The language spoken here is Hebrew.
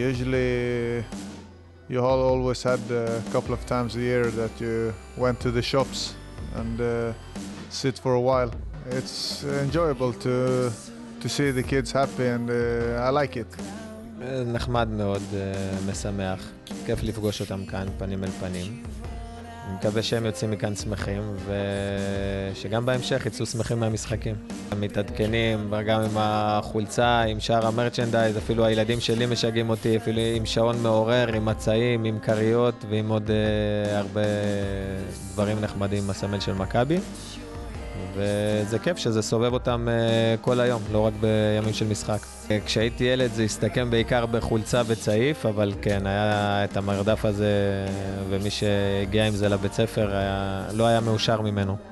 Usually you all always had a couple of times a year that you went to the shops and sit for a while. It's enjoyable to see the kids happy and I like it. נחמד מאוד, משמח. כיף לפגוש אותם כאן, פנים אל פנים. אני מקווה שהם יוצאים מכאן שמחים, ושגם בהמשך יצאו שמחים מהמשחקים. הם מתעדכנים, גם עם החולצה, עם שאר המרצ'נדייז, אפילו הילדים שלי משגעים אותי, אפילו עם שעון מעורר, עם מצעים, עם קריות, ועם עוד הרבה דברים נחמדים בסמל של מכבי. וזה כיף שזה סובב אותם כל היום, לא רק בימים של משחק. כשהייתי ילד זה הסתכם בעיקר בחולצה וצעיף, אבל כן, היה את המרדף הזה, ומי שהגיע עם זה לבית ספר לא היה מאושר ממנו.